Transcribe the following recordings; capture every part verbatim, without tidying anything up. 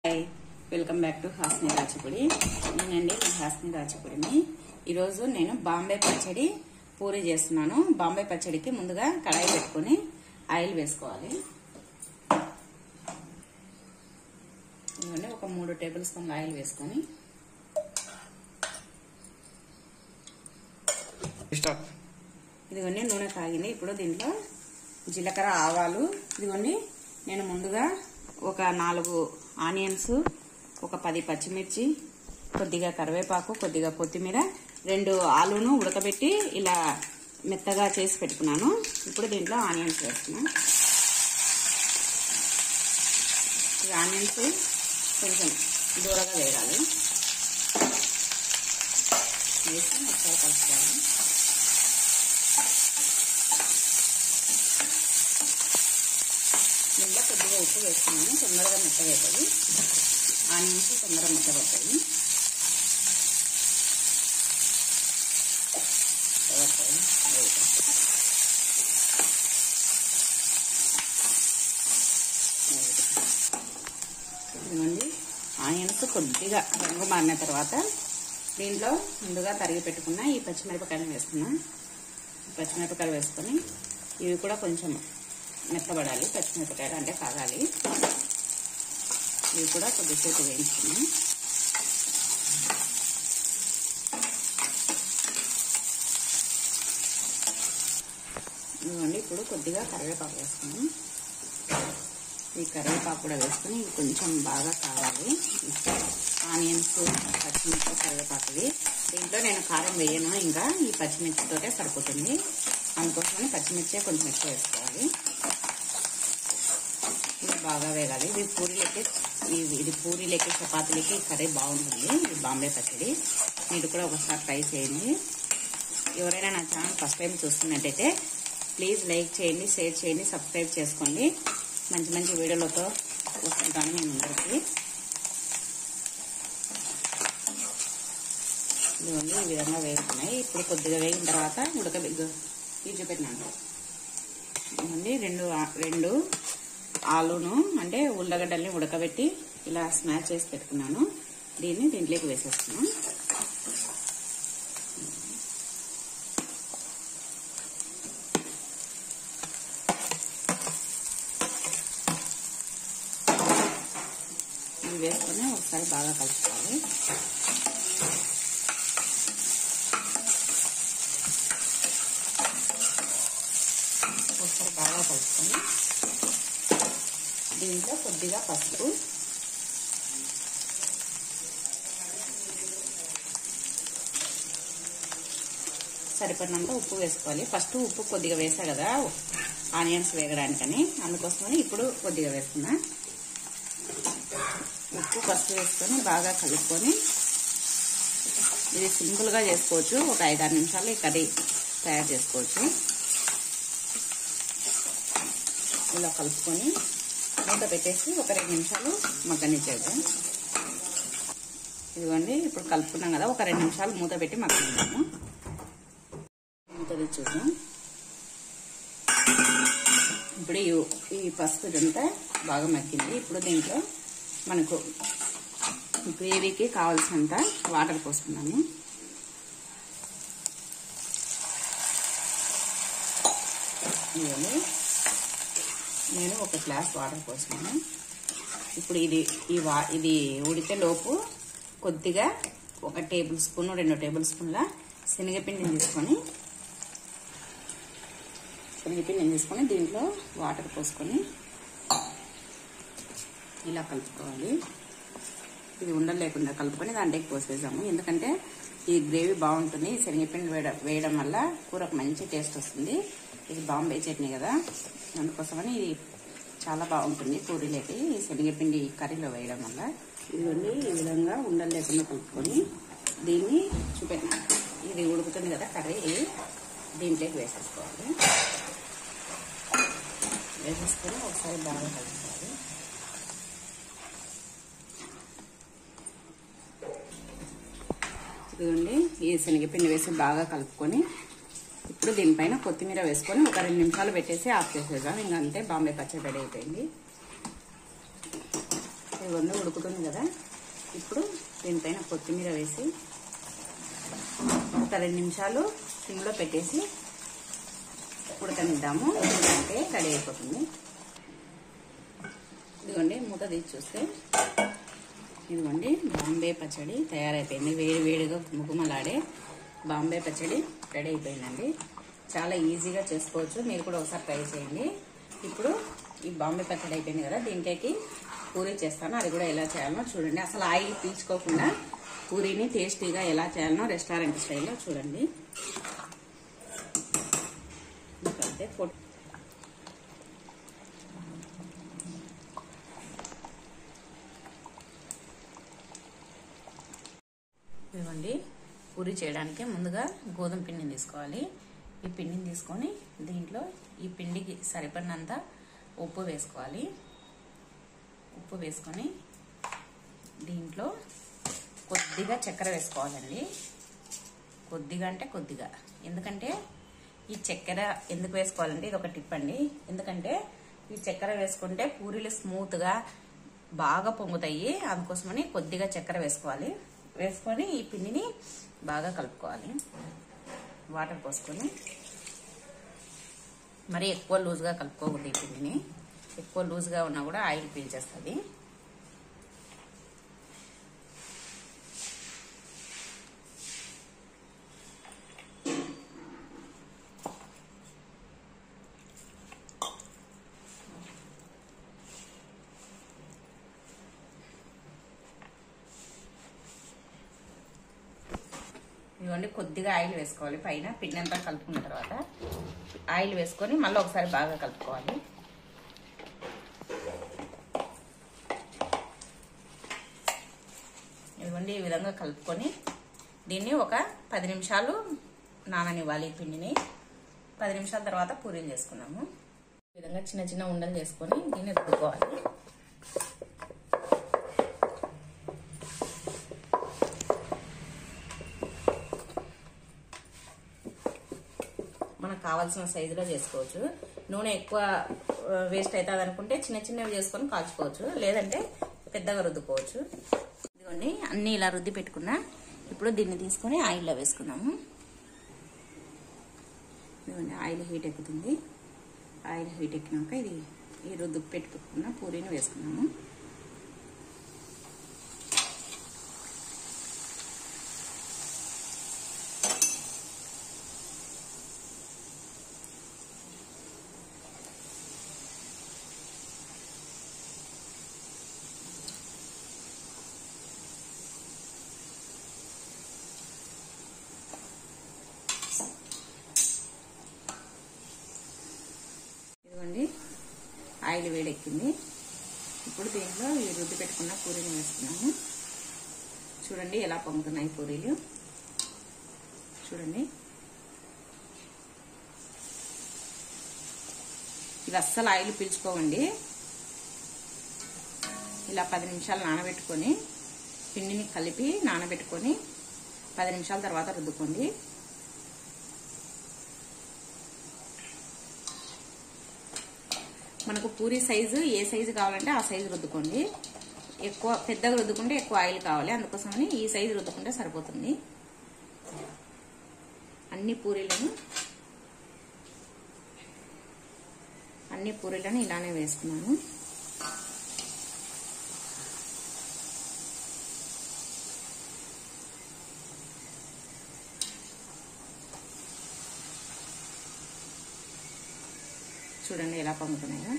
Hi, welcome back to Hasni Rachapodi. నేనండి మీ హాస్ని రాచపొడిని. ఈరోజు నేను బాంబే పచ్చడి పూరి చేస్తున్నాను. బాంబే పచ్చడికి ముందుగా కడాయి పెట్టుకుని ఆయిల్ వేసుకోవాలి. ఇదిగోండి ఒక మూడు టేబుల్ స్పూన్ల ఆయిల్ వేసుకొని ఇదిగోండి నూనె కాగింది. ఇప్పుడు దీంట్లో జీలకర్ర, ఆవాలు, ఇదిగోండి నేను ముందుగా ఒక నాలుగు ఆనియన్స్, ఒక పది పచ్చిమిర్చి, కొద్దిగా కరివేపాకు, కొద్దిగా కొత్తిమీర, రెండు ఆలును ఉడకబెట్టి ఇలా మెత్తగా చేసి పెట్టుకున్నాను. ఇప్పుడు దీంట్లో ఆనియన్స్ వేస్తున్నాను. ఈ ఆనియన్స్ కొంచెం దూరగా వేయాలి. వేసి ఒకసారి కలుపుకోవాలి. దీంట్లో కొద్దిగా ఉప్పు వేస్తున్నాను. తొందరగా మెత్తగా అవుతుంది. ఆనియన్స్ తొందరగా మెత్తబడతాయి. ఇదిగోండి ఆనియన్స్ కొద్దిగా రంగు మారిన తర్వాత దీంట్లో ముందుగా తరిగి పెట్టుకున్న ఈ పచ్చిమిరపకాయలు వేసుకున్నా. పచ్చిమిరపకాయలు వేసుకొని ఇవి కూడా కొంచెం మెత్తబడాలి. పచ్చిమిరపకాయలు అంటే కాగాలి. ఇవి కూడా కొద్దిసేపు వేయించుకున్నాం. ఇదిగోండి ఇప్పుడు కొద్దిగా కరివేపాకు వేసుకున్నాం. ఈ కరివేపాకు కూడా వేసుకుని కొంచెం బాగా కావాలి. ఆనియన్స్, పచ్చిమిర్చి, కరివేపాకువి. దీంట్లో నేను కారం వేయను, ఇంకా ఈ పచ్చిమిర్చితోటే సరిపోతుంది. అందుకోసమని పచ్చిమిర్చి కొంచెం ఎక్కువ వేసుకోవాలి. ఇది బాగా వేగాలి. ఇది పూరీలకి ఇది పూరీలకి చపాతీలకి కర్రీ బాగుంటుంది. ఇది బాంబే పచ్చడి. మీరు కూడా ఒకసారి ట్రై చేయండి. ఎవరైనా నా ఛానల్ ఫస్ట్ టైం చూస్తున్నట్టయితే ప్లీజ్ లైక్ చేయండి, షేర్ చేయండి, సబ్స్క్రైబ్ చేసుకోండి. మంచి మంచి వీడియోలతో వస్తుంటాను నేను అందరికీ. ఇదిగోండి ఈ విధంగా వేగుతున్నాయి. ఇప్పుడు కొద్దిగా వేగిన తర్వాత ఉడకబెగ్గు తీసి పెట్టినాను. ఇదిగోండి రెండు రెండు ఆలును అంటే ఉల్లగడ్డల్ని ఉడకబెట్టి ఇలా స్మాష్ చేసి పెట్టుకున్నాను. దీన్ని దీంట్లోకి వేసేస్తున్నాను. ఇవి వేసుకొని ఒకసారి బాగా కలుపుకోవాలి. ఒకసారి బాగా కలుపుకొని దీంట్లో కొద్దిగా పసుపు, సరిపడినంత ఉప్పు వేసుకోవాలి. ఫస్ట్ ఉప్పు కొద్దిగా వేసా కదా ఆనియన్స్ వేగడానికని, అందుకోసమని ఇప్పుడు కొద్దిగా వేస్తున్నా. ఉప్పు, పసుపు వేసుకొని బాగా కలుపుకొని ఇది సింపుల్గా చేసుకోవచ్చు. ఒక ఐదారు నిమిషాలు ఈ కర్రీ తయారు చేసుకోవచ్చు. ఇలా కలుపుకొని మూత పెట్టేసి ఒక రెండు నిమిషాలు మగ్గనిచ్చేద్దాం. ఇదిగోండి ఇప్పుడు కలుపుకున్నాం కదా, ఒక రెండు నిమిషాలు మూత పెట్టి మగ్గనిద్దాము. మూత తెచ్చేద్దాం. ఇప్పుడు ఈ పసుపు ఇదంతా బాగా మగ్గింది. ఇప్పుడు దీంట్లో మనకు గ్రేవీకి కావాల్సినంత వాటర్ పోసుకున్నాము. ఇవన్నీ నేను ఒక గ్లాస్ వాటర్ పోసుకున్నాను. ఇప్పుడు ఇది ఈ వా ఇది ఉడికే లోపు కొద్దిగా ఒక టేబుల్ స్పూన్ రెండు టేబుల్ స్పూన్ల శనగపిండిని తీసుకొని శనగపిండిని తీసుకొని దీంట్లో వాటర్ పోసుకొని ఇలా కలుపుకోవాలి. ఇది ఉండలు లేకుండా కలుపుకొని దాంట్లోకి పోసేసాము. ఎందుకంటే ఈ గ్రేవీ బాగుంటుంది. శనగపిండి వేయడం వేయడం వల్ల కూరకు మంచి టేస్ట్ వస్తుంది. ఇది బాంబే చట్నీ కదా, అందుకోసమని ఇది చాలా బాగుంటుంది పూరీలకి ఈ శనగపిండి కర్రీలో వేయడం వల్ల. ఇదిగోండి ఈ విధంగా ఉండలు లేకుండా కలుపుకొని దీన్ని చూపెట్టిన ఇది ఉడుకుతుంది కదా కర్రీ, దీంట్లోకి వేసేసుకోవాలి. వేసేసుకొని ఒకసారి బాగా కలుపుకోవాలి. ఇదిగోండి ఈ శనగపిండి వేసి బాగా కలుపుకొని ఇప్పుడు దీనిపైన కొత్తిమీర వేసుకొని ఒక రెండు నిమిషాలు పెట్టేసి ఆఫ్ చేసేద్దాం. ఇంకా అంతే, బాంబే పచ్చడి రెడీ అయిపోయింది. ఇవన్నీ ఉడుకుతుంది కదా, ఇప్పుడు దీనిపైన కొత్తిమీర వేసి ఒక రెండు నిమిషాలు సిమ్లో పెట్టేసి ఉడకనిద్దాము. అంటే రెడీ అయిపోతుంది. ఇదిగోండి మూత తీసి చూస్తే ఇదిగోండి బాంబే పచ్చడి తయారైపోయింది. వేడి వేడిగా ముగుమలాడే బాంబే పచ్చడి రెడీ అయిపోయిందండి. చాలా ఈజీగా చేసుకోవచ్చు, మీరు కూడా ఒకసారి ట్రై చేయండి. ఇప్పుడు ఈ బాంబే పచ్చడి అయిపోయింది కదా, దీంట్లోకి పూరీ చేస్తాను. అది కూడా ఎలా చేయాలో చూడండి. అసలు ఆయిల్ పీల్చుకోకుండా పూరీని టేస్టీగా ఎలా చేయాలనో రెస్టారెంట్ స్టైల్లో చూడండి. ఇంకంతే ఇవ్వండి. పూరీ చేయడానికి ముందుగా గోధుమ పిండిని తీసుకోవాలి. ఈ పిండిని తీసుకొని దీంట్లో ఈ పిండికి సరిపడినంత ఉప్పు వేసుకోవాలి. ఉప్పు వేసుకొని దీంట్లో కొద్దిగా చక్కెర వేసుకోవాలండి. కొద్దిగా అంటే కొద్దిగా, ఎందుకంటే ఈ చక్కెర ఎందుకు వేసుకోవాలంటే ఇది ఒక టిప్ అండి. ఎందుకంటే ఈ చక్కెర వేసుకుంటే పూరీలు స్మూత్గా బాగా పొంగుతాయి. అందుకోసమని కొద్దిగా చక్కెర వేసుకోవాలి. వేసుకొని ఈ పిండిని బాగా కలుపుకోవాలి. వాటర్ పోసుకొని మరి ఎక్కువ లూజ్గా కలుపుకోకూడదు. ఈ పిండిని ఎక్కువ లూజ్గా ఉన్నా కూడా ఆయిల్ పీల్చేస్తుంది. ఇవ్వండి కొద్దిగా ఆయిల్ వేసుకోవాలి. పైన పిండి అంతా కలుపుకున్న తర్వాత ఆయిల్ వేసుకొని మళ్ళీ ఒకసారి బాగా కలుపుకోవాలి. ఇవ్వండి ఈ విధంగా కలుపుకొని దీన్ని ఒక పది నిమిషాలు నాననివ్వాలి. పిండిని పది నిమిషాల తర్వాత పూరీలు చేసుకున్నాము. ఈ విధంగా చిన్న చిన్న ఉండలు చేసుకొని దీన్ని రుద్దుకోవాలి. మనకు కావాల్సిన సైజులో చేసుకోవచ్చు. నూనె ఎక్కువ వేస్ట్ అవుతుంది అనుకుంటే చిన్న చిన్నవి చేసుకొని కాల్చుకోవచ్చు, లేదంటే పెద్దగా రుద్దుకోవచ్చు. ఇదిగోండి అన్ని ఇలా రుద్ది పెట్టుకున్నా. ఇప్పుడు దీన్ని తీసుకొని ఆయిల్లో వేసుకున్నాము. ఇదిగోండి ఆయిల్ హీట్ ఎక్కుతుంది. ఆయిల్ హీట్ ఎక్కినాక ఇది ఈ రుద్దు పెట్టుకున్న పూరీని వేసుకున్నాము. ఇదిగోండి ఆయిల్ వేడెక్కింది. ఇప్పుడు దీంట్లో ఈ రుద్ది పెట్టుకున్న పూరీలు వేసుకున్నాము. చూడండి ఎలా పొంగుతున్నాయి పూరీలు. చూడండి ఇవి అస్సలు ఆయిల్ పీల్చుకోవండి. ఇలా పది నిమిషాలు నానబెట్టుకొని పిండిని కలిపి నానబెట్టుకొని పది నిమిషాల తర్వాత రుద్దుకోండి. మనకు పూరీ సైజు ఏ సైజు కావాలంటే ఆ సైజు రుద్దుకోండి. ఎక్కువ పెద్దగా రుద్దుకుంటే ఎక్కువ ఆయిల్ కావాలి, అందుకోసమని ఈ సైజు రుద్దుకుంటే సరిపోతుంది. అన్ని పూరీలను అన్ని పూరీలను ఇలానే వేసుకున్నాను. చూడండి ఎలా పొంగుతున్నాయో.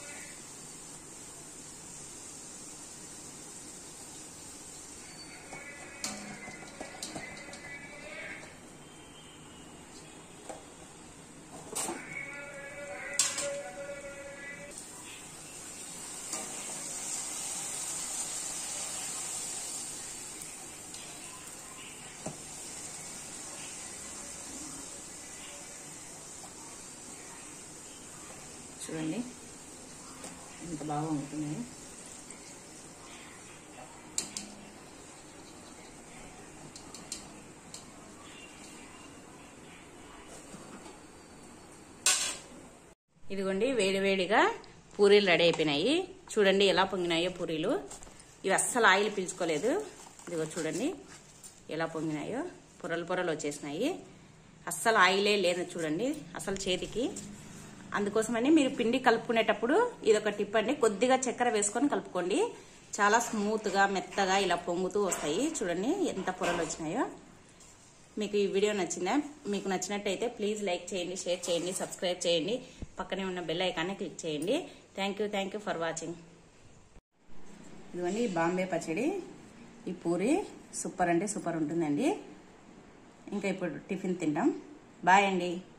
చూడండి ఎంత బాగా ఉంటున్నాయో. ఇదిగోండి వేడివేడిగా పూరీలు రెడీ అయిపోయినాయి. చూడండి ఎలా పొంగినాయో పూరీలు. ఇవి అస్సలు ఆయిల్ పీల్చుకోలేదు. ఇదిగో చూడండి ఎలా పొంగినాయో, పొరలు పొరలు వచ్చేసినాయి. అస్సలు ఆయిలే లేదు చూడండి అసలు చేతికి. అందుకోసమని మీరు పిండి కలుపుకునేటప్పుడు ఇదొక టిప్ అండి, కొద్దిగా చక్కెర వేసుకొని కలుపుకోండి. చాలా స్మూత్ గా మెత్తగా ఇలా పొంగుతూ వస్తాయి. చూడండి ఎంత పొరలు వచ్చినాయో. మీకు ఈ వీడియో నచ్చిందా? మీకు నచ్చినట్టయితే ప్లీజ్ లైక్ చేయండి, షేర్ చేయండి, సబ్స్క్రైబ్ చేయండి, పక్కనే ఉన్న బెల్ ఐకాన్ని క్లిక్ చేయండి. Thank you thank you for watching. ఇదిగోండి బాంబే పచ్చడి, ఈ పూరి సూపర్ అంటే సూపర్ ఉంటుందండి. ఇంకా ఇప్పుడు టిఫిన్ తింటాం. బాయ్ అండి.